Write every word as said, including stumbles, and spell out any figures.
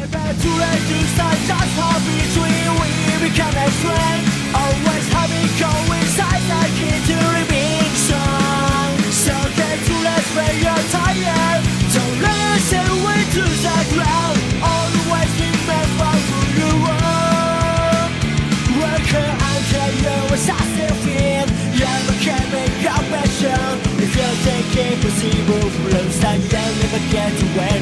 Never too late to start, just how between we become a friend. Always having coincides, key to remain strong. So get to rest when you're tired. Don't listen way to the ground. Always remember who you are. Work until you're successful. Never can make your passion. If you think impossible, from stand, you'll never get away.